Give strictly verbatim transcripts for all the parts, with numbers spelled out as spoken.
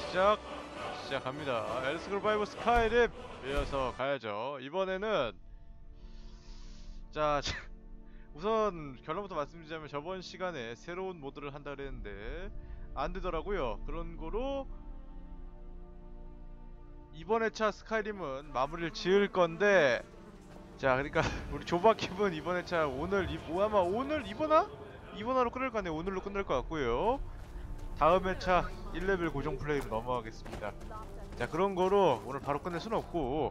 시작! 시작합니다. 엘드스크롤 파이브 스카이림! 이어서 가야죠. 이번에는 자 우선 결론부터 말씀드리자면 저번 시간에 새로운 모드를 한다 그랬는데 안되더라고요. 그런 거로 이번 회차 스카이림은 마무리를 지을 건데, 자 그러니까 우리 조바킴은 이번 회차 오늘 이, 뭐 아마 오늘 이번화? 이번화로 끝낼 거 같네요. 오늘로 끝낼 것 같고요. 다음 회차 일 레벨 고정 플레이로 넘어가겠습니다. 자 그런 거로 오늘 바로 끝낼 수는 없고,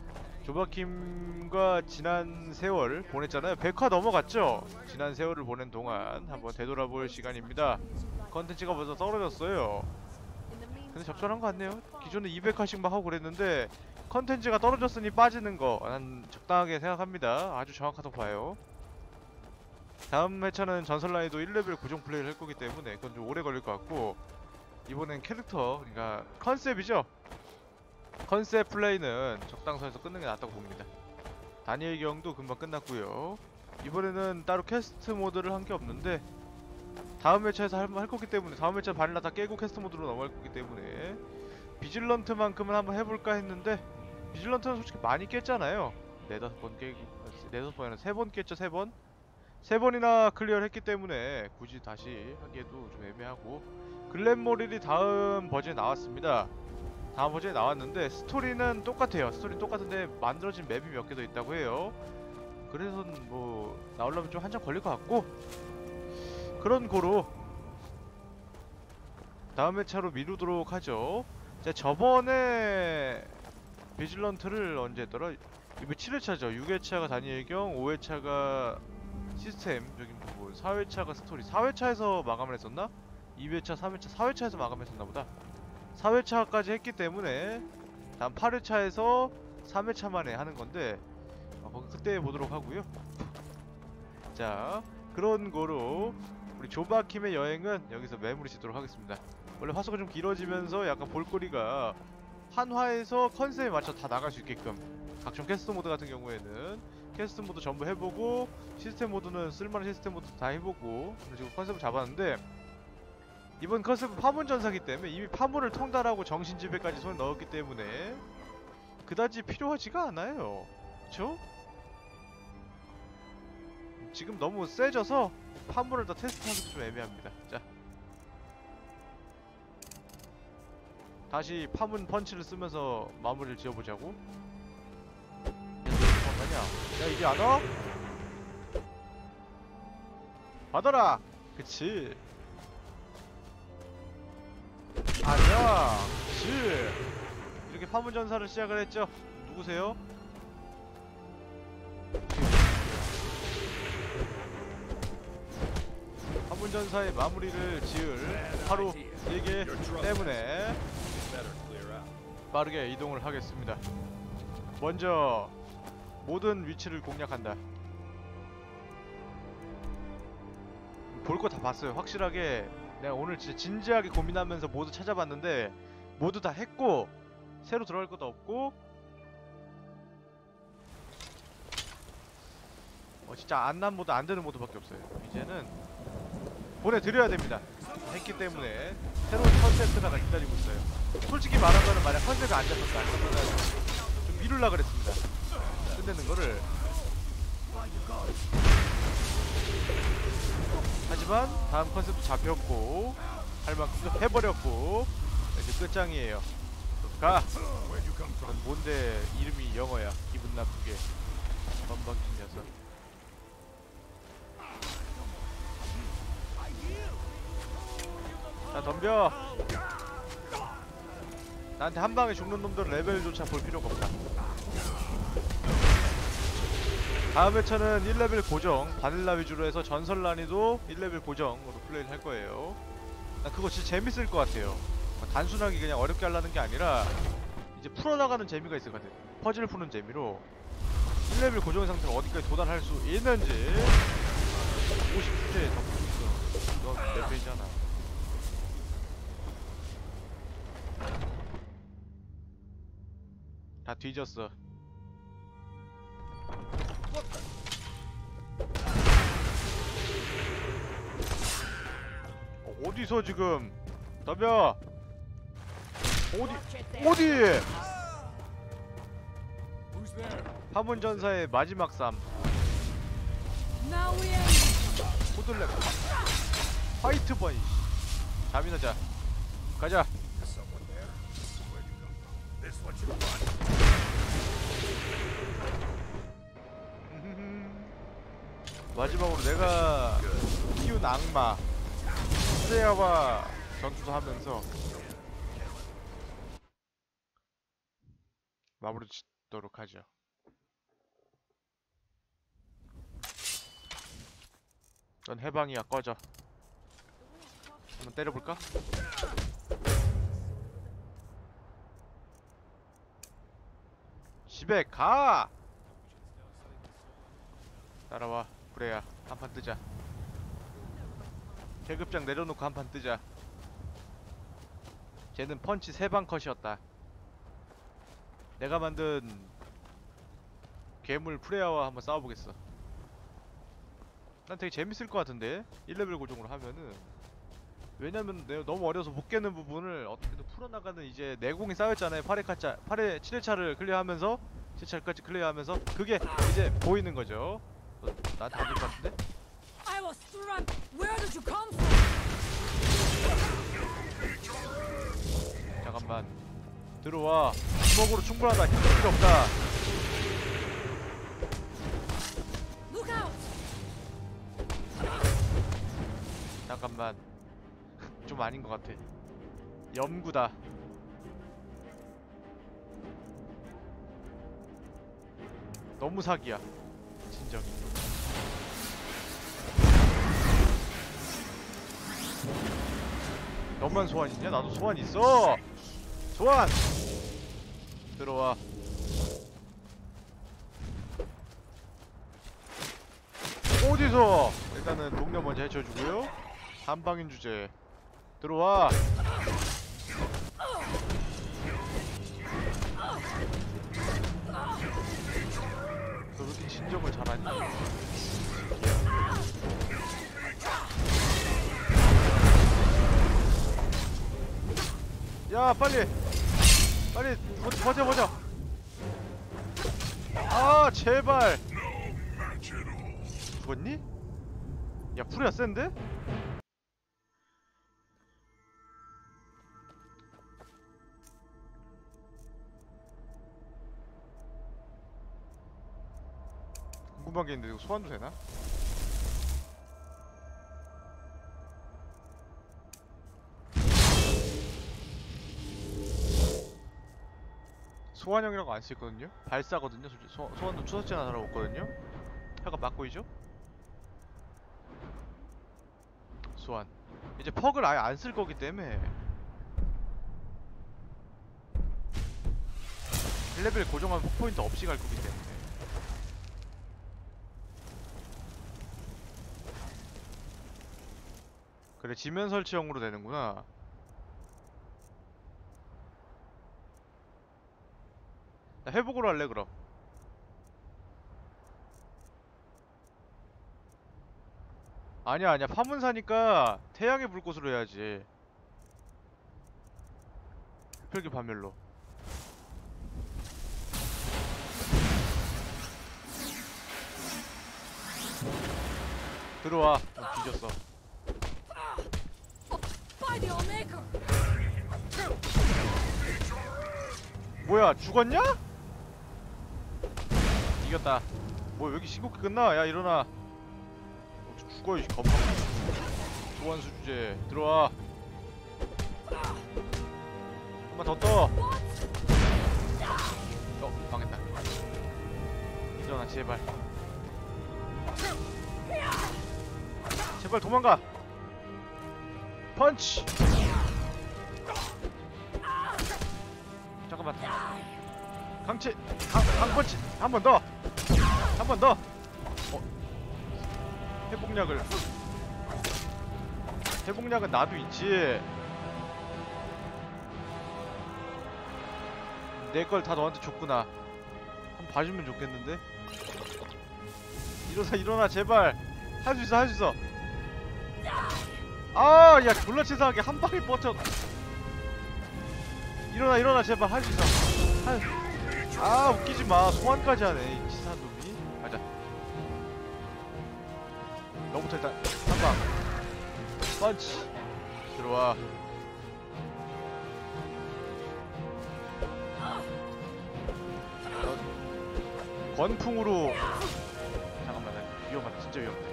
조바킴과 지난 세월 보냈잖아요. 백 화 넘어갔죠? 지난 세월을 보낸 동안 한번 되돌아볼 시간입니다. 컨텐츠가 벌써 떨어졌어요. 근데 적절한 거 같네요. 기존에 이백 화씩 막 하고 그랬는데 컨텐츠가 떨어졌으니 빠지는 거 난 적당하게 생각합니다. 아주 정확하다고 봐요. 다음 회차는 전설라이도 일 레벨 고정 플레이를 할 거기 때문에 그건 좀 오래 걸릴 것 같고, 이번엔 캐릭터, 그러니까 컨셉이죠. 컨셉 플레이는 적당선에서 끊는 게 낫다고 봅니다. 다니엘 경도 금방 끝났고요. 이번에는 따로 퀘스트 모드를 한 게 없는데 다음 회차에서 할, 할 거기 때문에, 다음 회차 바닐라 다 깨고 퀘스트 모드로 넘어갈 거기 때문에 비질런트만큼은 한번 해볼까 했는데, 비질런트는 솔직히 많이 깼잖아요. 네다섯 번 깨고, 네다섯 번이 아니라 세 번 깼죠. 세 번? 세 번이나 클리어를 했기 때문에 굳이 다시 하기에도 좀 애매하고, 글렌모릴이 다음 버전에 나왔습니다. 다음 버전에 나왔는데 스토리는 똑같아요. 스토리는 똑같은데 만들어진 맵이 몇 개 더 있다고 해요. 그래서 뭐 나오려면 좀 한참 걸릴 것 같고, 그런 거로 다음 회차로 미루도록 하죠. 자 저번에 비질런트를 언제 했더라? 이번 칠 회차죠. 육 회차가 다니엘경, 오 회차가 시스템, 저기 뭐 사 회차가 스토리. 사 회차에서 마감을 했었나? 이 회차, 삼 회차, 사 회차에서 마감했었나 보다. 사 회차까지 했기 때문에 다음 팔 회차에서 삼 회차 만에 하는 건데, 어, 그때 보도록 하고요. 자 그런 거로 우리 조바킴의 여행은 여기서 매무리 짓도록 하겠습니다. 원래 화수가 좀 길어지면서 약간 볼거리가 한 화에서 컨셉에 맞춰 다 나갈 수 있게끔, 각종 캐스트 모드 같은 경우에는 캐스트 모드 전부 해보고, 시스템 모드는 쓸만한 시스템 모드 다 해보고, 지금 컨셉을 잡았는데, 이번 컨셉은 파문전사기 때문에 이미 파문을 통달하고 정신지배까지 손에 넣었기 때문에 그다지 필요하지가 않아요. 그쵸? 지금 너무 세져서 파문을 더 테스트하기도 좀 애매합니다. 자 다시 파문 펀치를 쓰면서 마무리를 지어보자고. 야, 너 도망가냐? 야, 이게 안 와? 받아라! 그치. 아니야! 그치. 이렇게 파문전사를 시작을 했죠. 누구세요? 파문전사의 마무리를 지을 하루 네 개 때문에 빠르게 이동을 하겠습니다. 먼저 모든 위치를 공략한다. 볼 거 다 봤어요. 확실하게 내가 오늘 진짜 진지하게 고민하면서 모두 찾아봤는데 모두 다 했고, 새로 들어갈 것도 없고, 어 진짜 안난 모드, 안되는 모드밖에 없어요. 이제는 보내드려야 됩니다. 했기 때문에 새로운 컨셉트가 기다리고 있어요. 솔직히 말하자면 만약 컨셉이 안 잡혔다, 안 잡혔다 좀 미룰라 그랬습니다. 끝내는 거를. 하지만 다음 컨셉도 잡혔고 할 만큼도 해버렸고 이제 끝장이에요. 가! 넌 뭔데 이름이 영어야. 기분 나쁘게 건방진 녀석. 자 덤벼. 나한테 한방에 죽는 놈들 레벨조차 볼 필요가 없다. 다음 회차는 일 레벨 고정, 바닐라 위주로 해서 전설 난이도 일 레벨 고정으로 플레이를 할 거예요. 나 그거 진짜 재밌을 것 같아요. 단순하게 그냥 어렵게 하려는 게 아니라 이제 풀어나가는 재미가 있을 것 같아요. 퍼즐 푸는 재미로 일 레벨 고정의 상태로 어디까지 도달할 수 있는지. 오십 대 더 보고 있어. 너 몇 페이지잖아. 다 뒤졌어. 어디서 지금 덤벼. 어디 어디? 파문전사의 마지막 삶. 호들랩. 화이트 버니. 잠이나 자. 가자. 마지막으로 내가 키운 악마 프레야와 전투도 하면서 마무리 짓도록 하죠. 넌 해방이야. 꺼져. 한번 때려볼까? 집에 가! 따라와 프레야. 한판 뜨자. 계급장 내려놓고 한판 뜨자. 쟤는 펀치 세 방 컷이었다. 내가 만든 괴물 프레야와 한번 싸워보겠어. 난 되게 재밌을 것 같은데 일 레벨 고정으로 하면은. 왜냐면 내가 너무 어려서 못 깨는 부분을 어떻게든 풀어나가는 이제 내공이 쌓였잖아요. 팔 회차짜 팔 회 칠 회차를 클리어하면서 칠 회차까지 클리어하면서 그게 이제 보이는 거죠. 너, 나한테 안 될 것 같은데? 잠깐만. 들어와. 주먹으로 충분하다. 힘들 필요 없다. 잠깐만. 좀 아닌 것 같아. 염구다. 너무 사기야. 진정이. 너만 소환 있냐? 나도 소환 있어. 소환. 들어와. 어디서? 일단은 동료 먼저 해쳐주고요. 한방인 주제. 들어와. 너 왜 이렇게 진정을 잘하니? 야 빨리 빨리 버텨 버텨. 아 제발. 죽었니? 야 풀이야 센데? 궁금한 게 있는데 이거 소환도 되나? 소환형이라고 안 쓰있거든요? 발사거든요? 솔직히 소, 소환도 추적자나 달아없거든요? 약간 맞고이죠? 소환. 이제 퍽을 아예 안 쓸 거기 때문에 일 레벨 고정하면 퍽 포인트 없이 갈 거기 때문에. 그래 지면 설치형으로 되는구나. 나 회복으로 할래 그럼. 아니야 아니야 파문사니까 태양의 불꽃으로 해야지. 흡혈귀 반멸로. 들어와. 어, 뒤졌어. 뭐야 죽었냐? 이겼다. 뭐 여기 신곡 끝나? 야 일어나. 어, 죽어 이 건방. 소환수 주제 들어와. 한번 더 떠. 어 망했다. 일어나 제발. 제발 도망가. 펀치. 잠깐만. 강치. 강, 강펀치. 한 번 더. 한 번 더. 어. 회복약을. 회복약은 나도 있지. 내 걸 다 너한테 줬구나. 한번 봐주면 좋겠는데. 일어나 일어나 제발. 할 수 있어 할 수 있어. 아, 야 졸라 치사하게 한 방에 버텨. 일어나 일어나 제발 할 수 있어. 아유. 아 웃기지 마. 소환까지 하네 이 치사한 놈이. 가자. 너부터 일단 한방 펀치 들어와. 권풍으로. 잠깐만 나 위험하다. 진짜 위험해.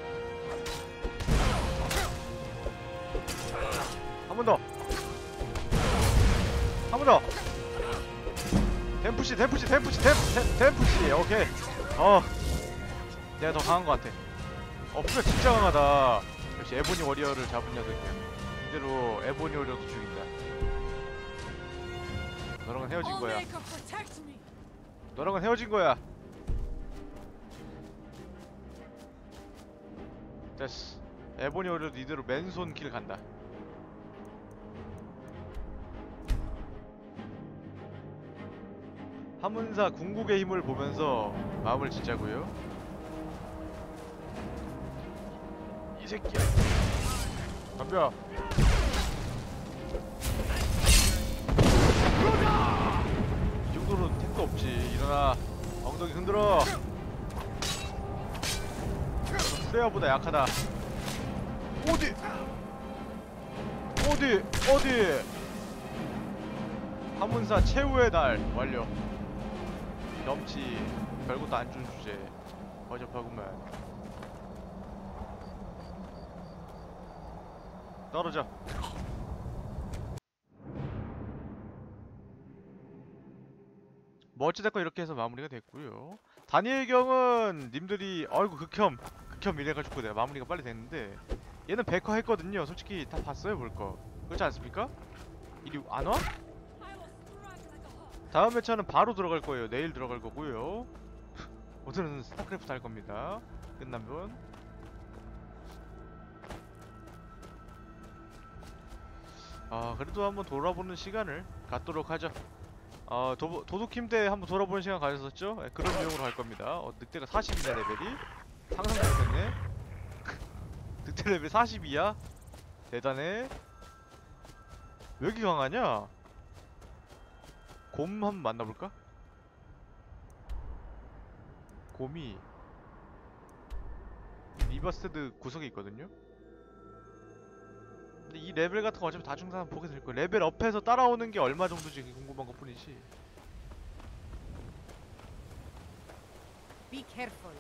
한 번 더. 한 번 더. 댐푸시 댐푸시 댐푸시 댐, 댐, 댐푸시. 오케이. 어 내가 더 강한 것 같아. 어 프가 진짜 강하다. 역시 에보니 워리어를 잡은 녀석이야. 이대로 에보니 워리어도 죽인다. 너랑은 헤어진 거야. 너랑은 헤어진 거야. 됐어. 에보니 워리어도 이대로 맨손 킬 간다. 하문사 궁극의 힘을 보면서 마음을 짓자고요. 이 새끼야. 덤벼. 이 정도로는 택도 없지. 일어나. 엉덩이 흔들어. 프레야보다 약하다. 어디? 어디? 어디? 하문사 최후의 날 완료. 경치 별것도 안 준 주제. 어접하구만. 떨어져. 뭐 어찌됐건 이렇게 해서 마무리가 됐고요. 다니엘 경은 님들이 아이고 극혐 극혐 이래가지고 내가 마무리가 빨리 됐는데, 얘는 백화 했거든요. 솔직히 다 봤어요 볼거. 그렇지 않습니까? 이리 안 와? 다음 회차는 바로 들어갈 거예요. 내일 들어갈 거고요. 오늘은 스타크래프트 할 겁니다. 끝나면. 아 그래도 한번 돌아보는 시간을 갖도록 하죠. 어 도, 도둑힘 때 한번 돌아보는 시간 가졌었죠? 네, 그런 유형으로 할 겁니다. 어 늑대가 사십이네 레벨이. 상상 못했네. 늑대 레벨 사십이야? 대단해. 왜 이렇게 강하냐? 곰 한번 만나볼까? 곰이 리버스드 구석에 있거든요? 근데 이 레벨 같은 거 어차피 다 중상 보게 될 거야. 레벨 업해서 따라오는 게 얼마 정도지 궁금한 것 뿐이지. Be careful.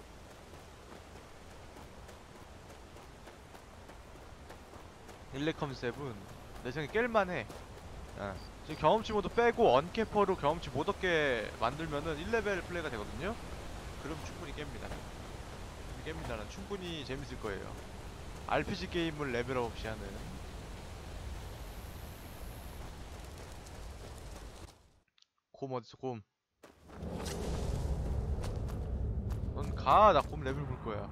일레컴 세븐 내 생각에 깰만해. 아. 지금 경험치 모드 빼고 언캐퍼로 경험치 못 얻게 만들면은 일 레벨 플레이가 되거든요? 그럼 충분히 깹니다. 깹니다는 충분히 재밌을 거예요. 알피지 게임을 레벨업 없이 하는. 곰 어딨어 곰. 넌 가. 나 곰 레벨 볼 거야.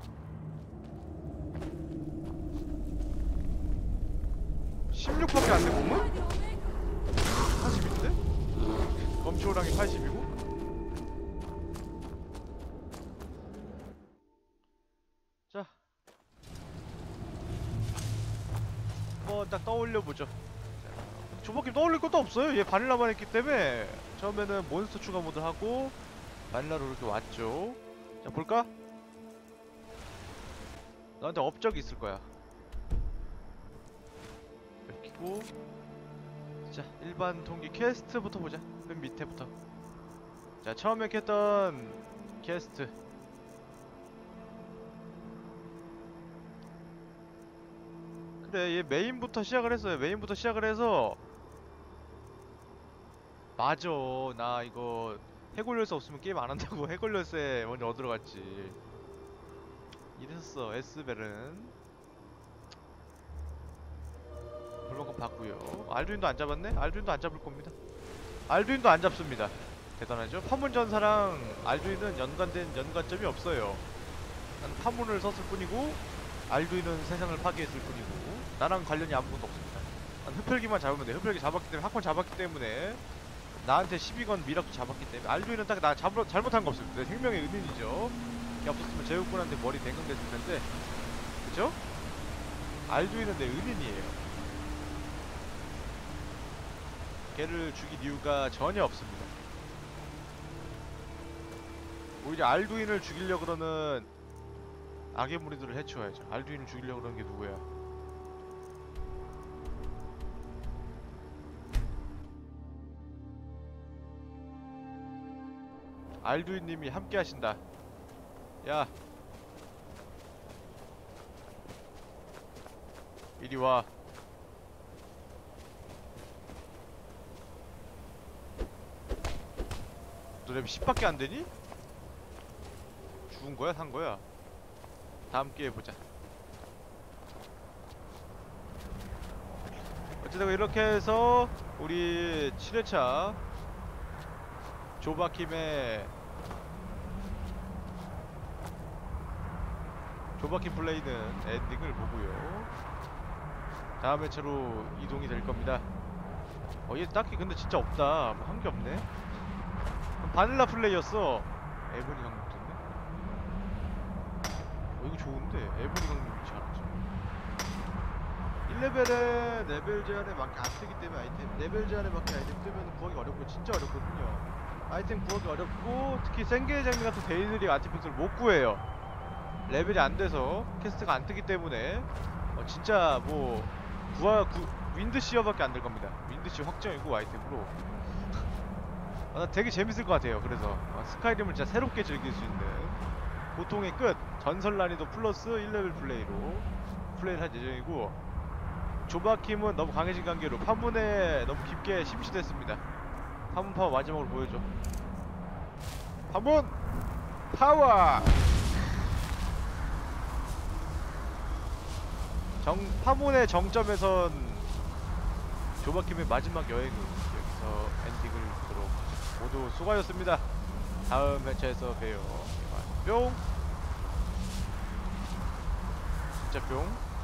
십육밖에 안 돼 곰은? 사십인데? 검초랑이 팔십이고? 자 한번 딱 떠올려보죠. 조버킴 떠올릴 것도 없어요. 얘 바닐라만 했기 때문에 처음에는 몬스터 추가 모드 하고 바닐라로 이렇게 왔죠. 자 볼까? 너한테 업적이 있을 거야. 여기고. 자 일반 동기 퀘스트부터 보자. 맨 밑에부터. 자 처음에 했던 퀘스트. 그래 얘 메인부터 시작을 했어요. 메인부터 시작을 해서. 맞아 나 이거 해골열쇠 없으면 게임 안 한다고 해골열쇠 먼저 얻으러 갔지. 이랬어. 에스벨은 물만큼 봤고요. 알두인도 안 잡았네? 알두인도 안 잡을 겁니다. 알두인도 안 잡습니다. 대단하죠? 파문전사랑 알두인은 연관된 연관점이 없어요. 난 파문을 썼을 뿐이고 알두인은 세상을 파괴했을 뿐이고 나랑 관련이 아무것도 없습니다. 난 흡혈귀만 잡으면 돼. 흡혈귀 잡았기 때문에 학원 잡았기 때문에 나한테 십이 건 미락도 잡았기 때문에 알두인은 딱 나 잘못한 거 없습니다. 내 생명의 은인이죠. 걔 없었으면 제육군한테 머리 댕금댔을 텐데. 그쵸? 알두인은 내 은인이에요. 걔를 죽일 이유가 전혀 없습니다. 오히려 알두인을 죽이려 그러는 악의 무리들을 해치워야죠. 알두인을 죽이려 그러는 게 누구야? 알두인님이 함께 하신다. 야, 이리 와. 너 랩 십밖에 안 되니? 죽은 거야? 산 거야? 다음 기회에 보자. 어쨌든 이렇게 해서 우리 칠 회차 조바킴의 조바킴 플레이는 엔딩을 보고요. 다음 회차로 이동이 될 겁니다. 어, 얘 딱히 근데 진짜 없다. 뭐 한 게 없네. 바닐라 플레이였어. 에버니 강림 됐네. 어, 이거 좋은데. 에버니 강림 잘하죠. 일 레벨에 레벨 제한에 맞게 안 뜨기 때문에 아이템 레벨 제한에 맞게 아이템 뜨면 구하기 어렵고 진짜 어렵거든요. 아이템 구하기 어렵고 특히 생계의 장미 같은 데일리 아티팩트를 못 구해요. 레벨이 안 돼서 캐스트가 안 뜨기 때문에 어, 진짜 뭐 구하 구 윈드시어밖에 안 될 겁니다. 윈드시어 확정이고 아이템으로. 아, 나 되게 재밌을 것 같아요. 그래서 아, 스카이림을 진짜 새롭게 즐길 수 있는 보통의 끝 전설 난이도 플러스 일 레벨 플레이로 플레이를 할 예정이고, 조바킴은 너무 강해진 관계로 파문에 너무 깊게 심취됐습니다. 파문 파워 마지막으로 보여줘. 파문 파워. 정 파문의 정점에선 조바킴의 마지막 여행은 여기서 엔딩을 보도록 모두 수고하셨습니다. 다음 회차에서 봬요. 뿅. 진짜 뿅.